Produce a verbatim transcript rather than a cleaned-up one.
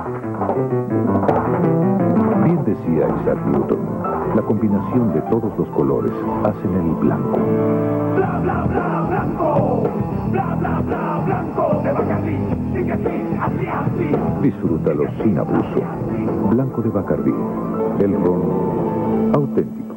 Bien decía Isaac Newton, la combinación de todos los colores hacen el blanco. Bla, bla, bla, blanco. Bla, bla, bla, blanco. De Bacardí. Sigue así, así, así. Disfrútalo sin abuso. Blanco de Bacardí. El ron auténtico.